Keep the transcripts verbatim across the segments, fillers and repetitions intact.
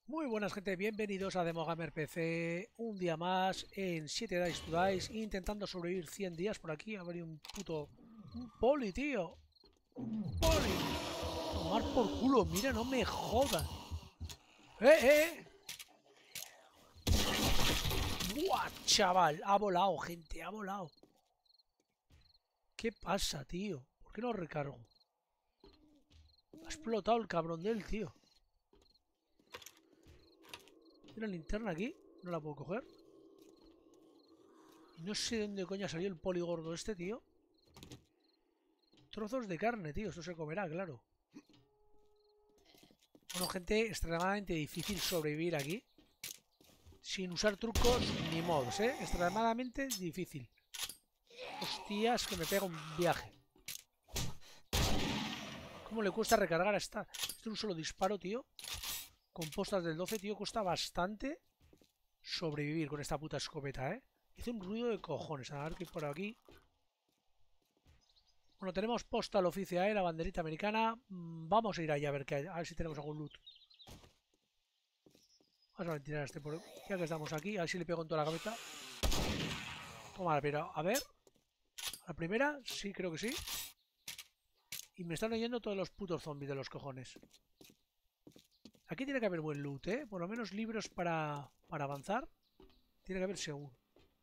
Muy buenas gente, bienvenidos a Demogamer P C, un día más en siete Days to Dice, intentando sobrevivir cien días por aquí. A ver, un puto... un poli, tío. Un poli. Tomar por culo, mira, no me jodas. ¡Eh, eh! ¡Buah, chaval! Ha volado, gente, ha volado. ¿Qué pasa, tío? ¿Por qué no recargo? Ha explotado el cabrón del tío. ¿Hay una linterna aquí? No la puedo coger. Y no sé de dónde coño salió el poli gordo este, tío. Trozos de carne, tío. Esto se comerá, claro. Bueno, gente, extremadamente difícil sobrevivir aquí. Sin usar trucos ni mods, ¿eh? Extremadamente difícil. Hostias, que me pega un viaje. ¿Cómo le cuesta recargar a esta? Esto es un solo disparo, tío. Con postas del doce, tío, cuesta bastante sobrevivir con esta puta escopeta, ¿eh? Hice un ruido de cojones. A ver qué hay por aquí. Bueno, tenemos postal oficial, ¿eh? La banderita americana. Mm, Vamos a ir allá a ver qué hay. A ver si tenemos algún loot. Vamos a tirar este por... Ya que estamos aquí, a ver si le pego en toda la cabeza. Toma, pero a ver. La primera, sí, creo que sí. Y me están oyendo todos los putos zombies de los cojones. Aquí tiene que haber buen loot, ¿eh? Por lo menos libros para, para avanzar. Tiene que haber seguro.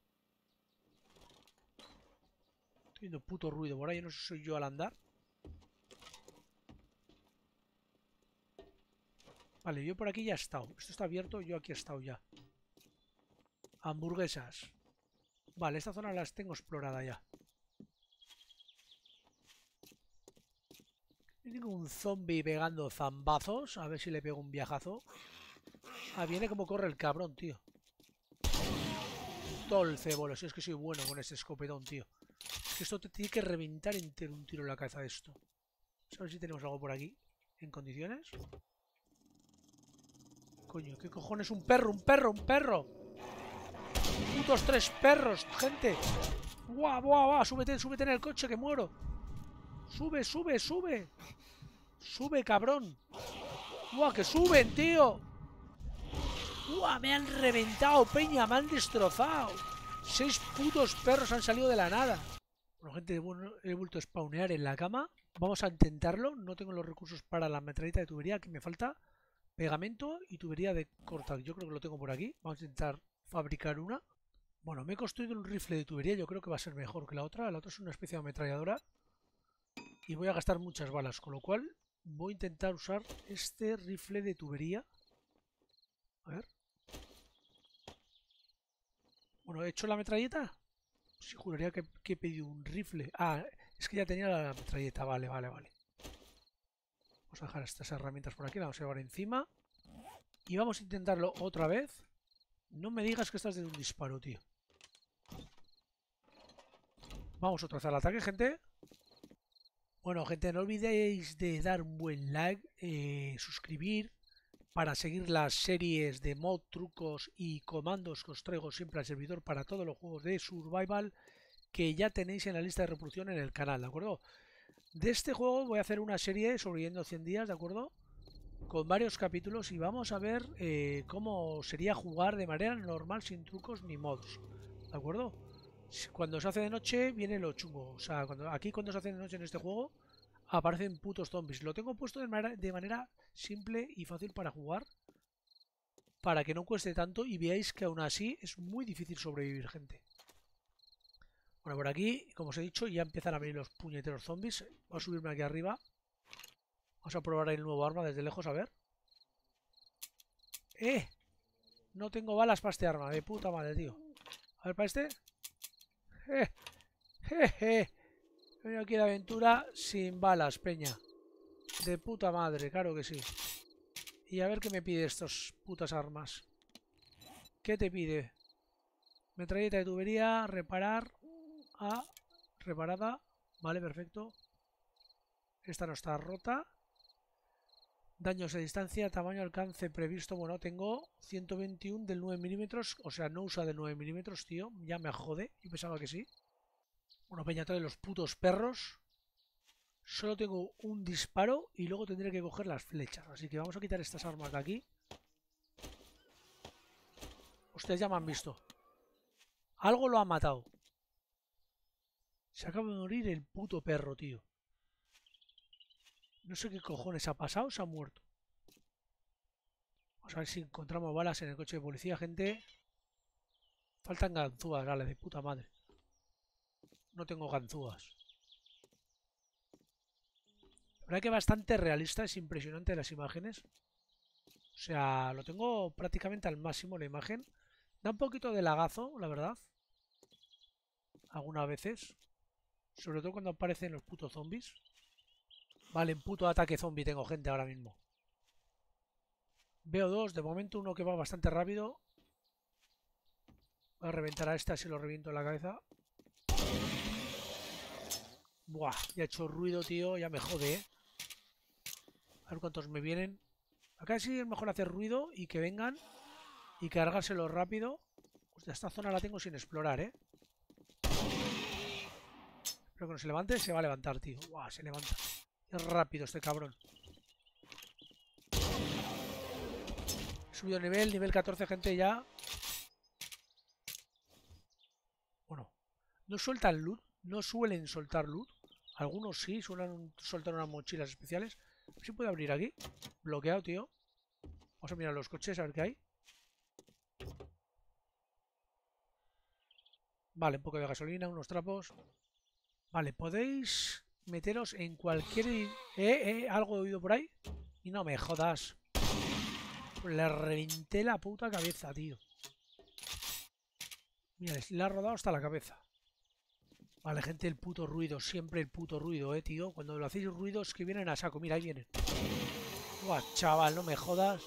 Estoy viendo puto ruido por ahí, no sé si soy yo al andar. Vale, yo por aquí ya he estado. Esto está abierto, yo aquí he estado ya. Hamburguesas. Vale, esta zona las tengo explorada ya. Tengo un zombie pegando zambazos. A ver si le pego un viajazo. Ah, viene como corre el cabrón, tío. Todo el cebolo. Si es que soy bueno con ese escopetón, tío. Es que esto te tiene que reventar entero un tiro en la cabeza de esto. Vamos a ver si tenemos algo por aquí. ¿En condiciones? Coño, ¿qué cojones? ¡Un perro, un perro, un perro! ¡Putos tres perros, gente! ¡Buah, buah, buah! Súbete, súbete en el coche que muero. ¡Sube, sube, sube! ¡Sube, cabrón! ¡Buah, que suben, tío! ¡Buah, me han reventado, peña! ¡Me han destrozado! Seis putos perros han salido de la nada. Bueno, gente, bueno, he vuelto a spawnear en la cama. Vamos a intentarlo. No tengo los recursos para la metralleta de tubería. Aquí me falta pegamento y tubería de cortar. Yo creo que lo tengo por aquí. Vamos a intentar fabricar una. Bueno, me he construido un rifle de tubería. Yo creo que va a ser mejor que la otra. La otra es una especie de ametralladora. Y voy a gastar muchas balas. Con lo cual voy a intentar usar este rifle de tubería. A ver. Bueno, he hecho la metralleta. Sí, juraría que, que he pedido un rifle. Ah, es que ya tenía la metralleta. Vale, vale, vale. Vamos a dejar estas herramientas por aquí. Las vamos a llevar encima. Y vamos a intentarlo otra vez. No me digas que estás de un disparo, tío. Vamos otra vez al ataque, gente. Bueno, gente, no olvidéis de dar un buen like, eh, suscribir para seguir las series de mod, trucos y comandos que os traigo siempre al servidor para todos los juegos de survival que ya tenéis en la lista de reproducción en el canal, ¿de acuerdo? De este juego voy a hacer una serie sobreviviendo cien días, ¿de acuerdo? Con varios capítulos y vamos a ver eh, cómo sería jugar de manera normal sin trucos ni mods, ¿de acuerdo? Cuando se hace de noche viene lo chungo, o sea, cuando, aquí cuando se hace de noche en este juego aparecen putos zombies. Lo tengo puesto de manera, de manera simple y fácil para jugar, para que no cueste tanto y veáis que aún así es muy difícil sobrevivir, gente. Bueno, por aquí, como os he dicho, ya empiezan a venir los puñeteros zombies. Voy a subirme aquí arriba. Vamos a probar el nuevo arma desde lejos, a ver. ¡Eh! No tengo balas para este arma, de puta madre, tío. A ver, para este. ¡Eh! ¡Eh! ¡Eh! He venido aquí de aventura sin balas, peña. De puta madre, claro que sí. Y a ver qué me pide estas putas armas. ¿Qué te pide? Metralleta de tubería, reparar. Ah, reparada. Vale, perfecto. Esta no está rota. Daños a distancia, tamaño, alcance previsto. Bueno, tengo ciento veintiuno del nueve milímetros. O sea, no usa de nueve milímetros, tío. Ya me jode. Yo pensaba que sí. Bueno, peña, trae los putos perros. Solo tengo un disparo y luego tendré que coger las flechas. Así que vamos a quitar estas armas de aquí. Ustedes ya me han visto. Algo lo ha matado. Se acaba de morir el puto perro, tío. No sé qué cojones ha pasado, se ha muerto. Vamos a ver si encontramos balas en el coche de policía, gente. Faltan ganzúas, dale, de puta madre. No tengo ganzúas. La verdad que bastante realista, es impresionante las imágenes. O sea, lo tengo prácticamente al máximo la imagen. Da un poquito de lagazo, la verdad. Algunas veces. Sobre todo cuando aparecen los putos zombies. Vale, en puto ataque zombie tengo gente ahora mismo. Veo dos, de momento uno que va bastante rápido. Voy a reventar a este, así lo reviento en la cabeza. Buah, ya he hecho ruido, tío, ya me jode, ¿eh? A ver cuántos me vienen. Acá sí es mejor hacer ruido y que vengan y cargárselo rápido. Hostia, esta zona la tengo sin explorar, ¿eh? Espero que no se levante, se va a levantar, tío. Buah, se levanta. Es rápido este cabrón. He subido de nivel, nivel catorce, gente, ya. Bueno, no sueltan loot, no suelen soltar loot. Algunos sí, suelen soltar unas mochilas especiales. A ver si puedo abrir aquí. Bloqueado, tío. Vamos a mirar los coches, a ver qué hay. Vale, un poco de gasolina, unos trapos. Vale, podéis meteros en cualquier... Eh, eh, algo he oído por ahí. Y no me jodas. Le reventé la puta cabeza, tío. Mira, le ha rodado hasta la cabeza. Vale, gente, el puto ruido. Siempre el puto ruido, eh, tío. Cuando lo hacéis ruidos que vienen a saco. Mira, ahí vienen. Buah, chaval, no me jodas.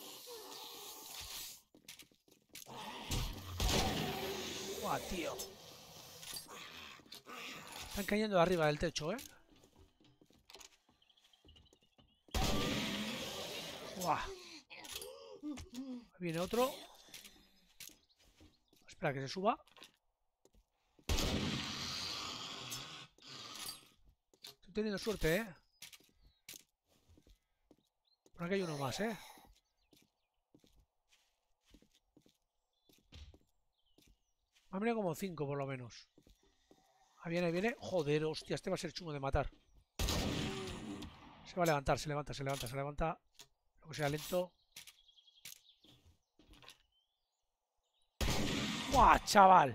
Buah, tío. Están cayendo de arriba del techo, eh. Buah. Ahí viene otro. Espera que se suba. Estoy teniendo suerte, eh. Por aquí hay uno más, eh. Me han venido como cinco por lo menos. Ahí viene, ahí viene. Joder, hostia, este va a ser chungo de matar. Se va a levantar, se levanta, se levanta, se levanta. Lo que sea lento. ¡Buah, chaval!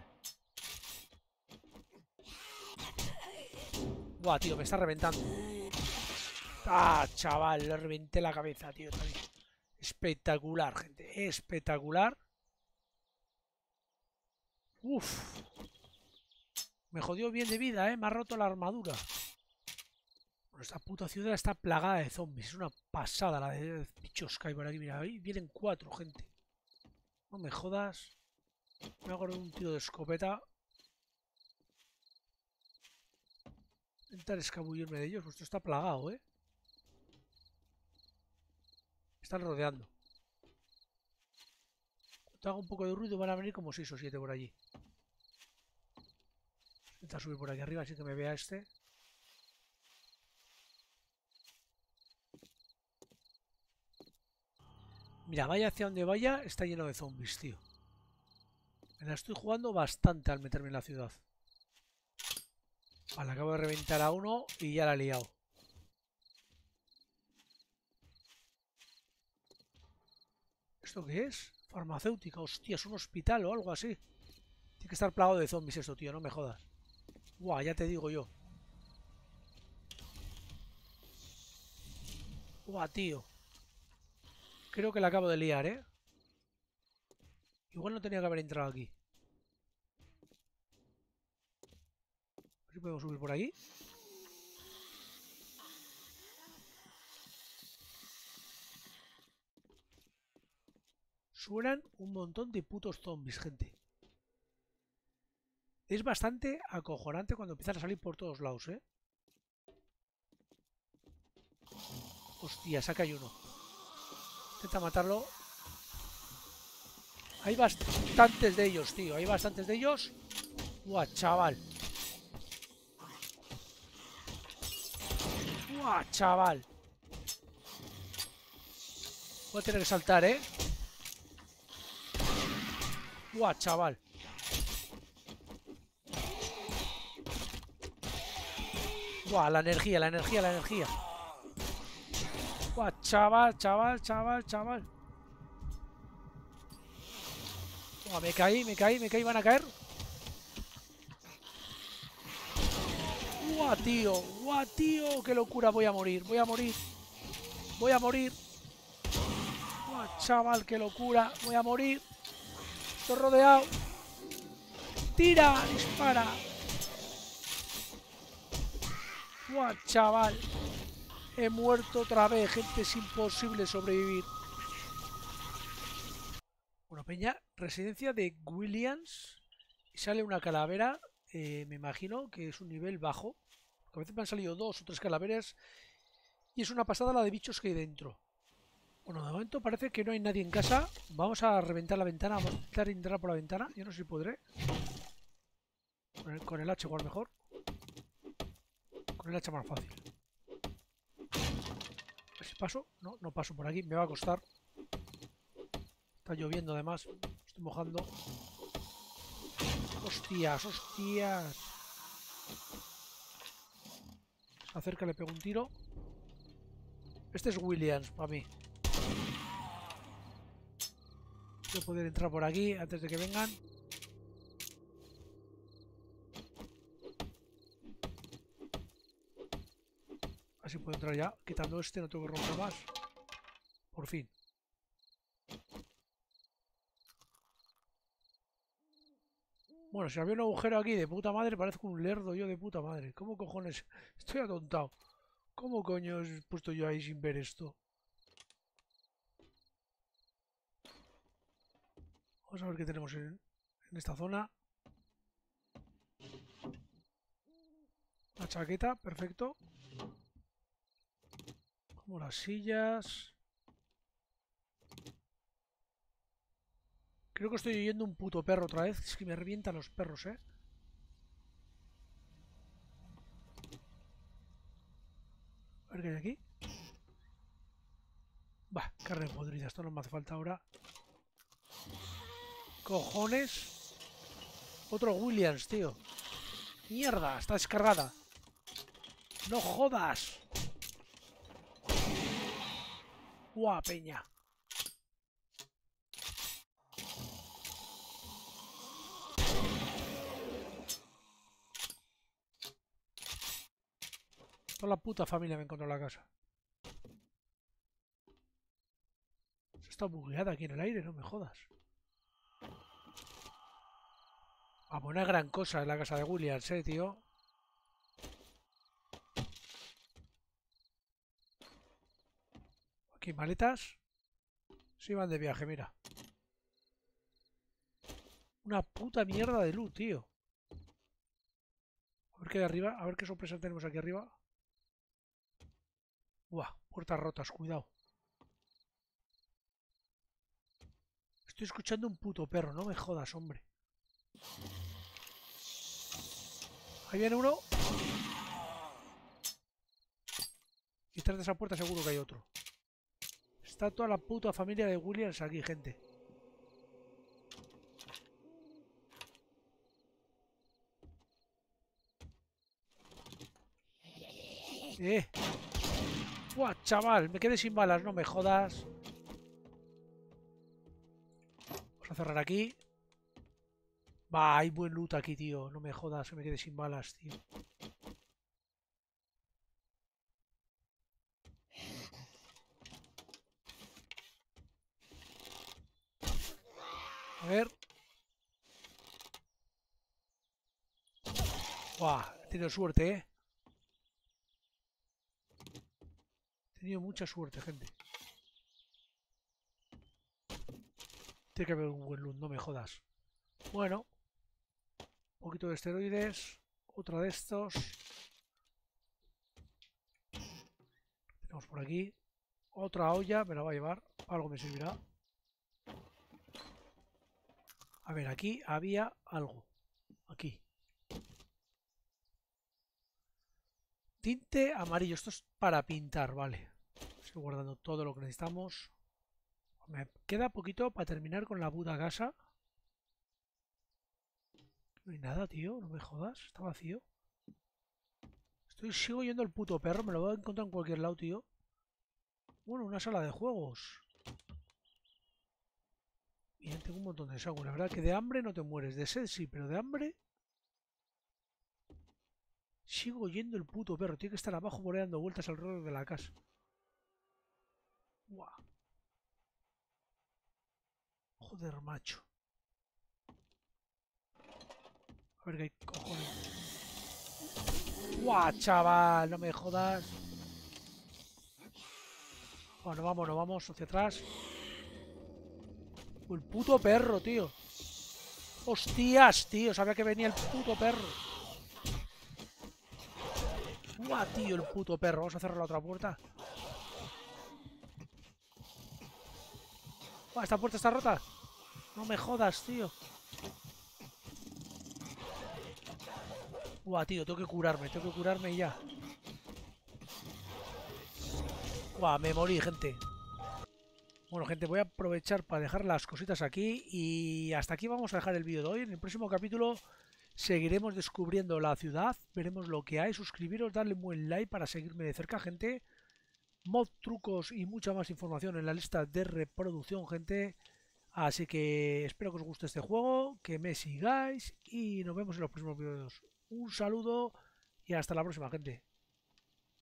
Buah, tío, me está reventando. ¡Ah, chaval! Le reventé la cabeza, tío. También. Espectacular, gente. Espectacular. Uf. Me jodió bien de vida, ¿eh? Me ha roto la armadura. Bueno, esta puta ciudad está plagada de zombies. Es una pasada la de bichos que hay por aquí. Mira, ahí vienen cuatro, gente. No me jodas. Me hago un tiro de escopeta. Intentar escabullirme de ellos. Pues esto está plagado, ¿eh? Me están rodeando. Cuando hago un poco de ruido van a venir como seis o siete por allí. Intentar subir por aquí arriba así que me vea este. Mira, vaya hacia donde vaya, está lleno de zombies, tío. Me la estoy jugando bastante al meterme en la ciudad. Vale, acabo de reventar a uno y ya la he liado. ¿Esto qué es? Farmacéutica, hostia, es un hospital o algo así. Tiene que estar plagado de zombies esto, tío, no me jodas. Buah, ya te digo yo. Buah, tío. Creo que la acabo de liar, ¿eh? Igual no tenía que haber entrado aquí. A ver si podemos subir por aquí. Suenan un montón de putos zombies, gente. Es bastante acojonante cuando empiezan a salir por todos lados, ¿eh? Hostia, saca hay uno. Intenta matarlo. Hay bastantes de ellos, tío. Hay bastantes de ellos. Buah, chaval. Buah, chaval. Voy a tener que saltar, ¿eh? Buah, chaval. Buah, la energía, la energía, la energía. Buah, chaval, chaval, chaval, chaval. Buah, me caí, me caí, me caí, van a caer. Buah, tío, buah, tío, qué locura, voy a morir, voy a morir. Voy a morir. Buah, chaval, qué locura, voy a morir. Estoy rodeado. Tira, dispara. Buah, chaval. He muerto otra vez, gente, es imposible sobrevivir. Bueno, peña, residencia de Williams. Y sale una calavera, eh, me imagino que es un nivel bajo. A veces me han salido dos o tres calaveras. Y es una pasada la de bichos que hay dentro. Bueno, de momento parece que no hay nadie en casa. Vamos a reventar la ventana, vamos a intentar entrar por la ventana. Yo no sé si podré. Con el, con el hacha igual mejor. Con el hacha más fácil. A ver si paso. No, no paso por aquí, me va a costar. Está lloviendo además. Estoy mojando. Hostias, hostias. Se acerca, le pego un tiro. Este es Williams para mí. Voy a poder entrar por aquí antes de que vengan. Así puedo entrar ya. Quitando este, no tengo que romper más. Por fin. Bueno, si había un agujero aquí de puta madre, parezco un lerdo yo de puta madre. ¿Cómo cojones? Estoy atontado. ¿Cómo coño he puesto yo ahí sin ver esto? Vamos a ver qué tenemos en, en esta zona. La chaqueta, perfecto. Como las sillas. Creo que estoy oyendo un puto perro otra vez. Es que me revientan los perros, eh. A ver qué hay aquí. Bah, carne podrida. Esto no me hace falta ahora. Cojones. Otro Williams, tío. Mierda, está descargada. No jodas. Guau, peña. Toda la puta familia me encontró en la casa. Se está bugueada aquí en el aire, no me jodas. Ah, pues una gran cosa en la casa de Williams, eh, tío. Aquí maletas. Sí van de viaje, mira. Una puta mierda de luz, tío. A ver qué hay arriba. A ver qué sorpresa tenemos aquí arriba. Buah, puertas rotas, cuidado. Estoy escuchando un puto perro, no me jodas, hombre. Ahí viene uno. Y detrás de esa puerta seguro que hay otro. Está toda la puta familia de Williams aquí, gente. Eh. Buah, chaval, me quedé sin balas, no me jodas. Vamos a cerrar aquí. Va, hay buen loot aquí, tío. No me jodas, que me quedé sin balas, tío. A ver. Buah, he tenido suerte, eh. He tenido mucha suerte, gente. Tiene que haber un buen loot, no me jodas. Bueno. Un poquito de esteroides. Otra de estos. Tenemos por aquí. Otra olla, me la va a llevar. Algo me servirá. A ver, aquí había algo. Aquí. Tinte amarillo. Esto es para pintar, vale. Estoy guardando todo lo que necesitamos. Me queda poquito para terminar con la puta casa. No hay nada, tío. No me jodas. Está vacío. Estoy, sigo yendo al puto perro. Me lo voy a encontrar en cualquier lado, tío. Bueno, una sala de juegos. Bien, tengo un montón de sangre. La verdad que de hambre no te mueres. De sed sí, pero de hambre... Sigo yendo el puto perro. Tiene que estar abajo por ahí dando vueltas alrededor de la casa. Buah. Joder, macho. A ver qué hay cojones. Buah, chaval. No me jodas. Bueno, vamos, vamos hacia atrás. El puto perro, tío. Hostias, tío. Sabía que venía el puto perro. Buah, tío, el puto perro. Vamos a cerrar la otra puerta. Buah, esta puerta está rota. No me jodas, tío. Buah, tío, tengo que curarme. Tengo que curarme ya. Buah, me morí, gente. Bueno, gente, voy a aprovechar para dejar las cositas aquí. Y hasta aquí vamos a dejar el vídeo de hoy. En el próximo capítulo seguiremos descubriendo la ciudad. Veremos lo que hay. Suscribiros, darle un buen like para seguirme de cerca, gente. Mod, trucos y mucha más información en la lista de reproducción, gente. Así que espero que os guste este juego, que me sigáis y nos vemos en los próximos vídeos. Un saludo y hasta la próxima, gente.